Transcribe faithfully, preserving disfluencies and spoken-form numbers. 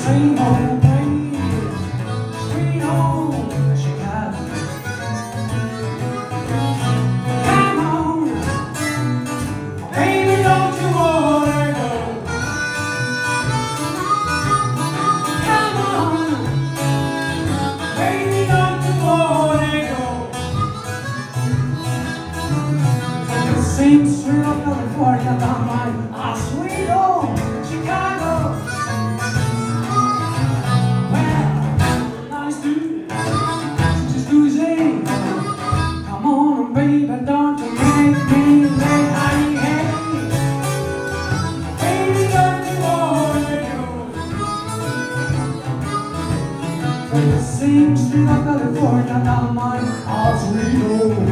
Same old way, sweet home Chicago. Come on, baby, don't you wanna go? Come on, baby, don't you wanna go? The same street of California down my ah, sweet home Chicago. Baby, don't you make me late, honey, hey. Baby, don't you wanna go? From the same street of California down my Oswego.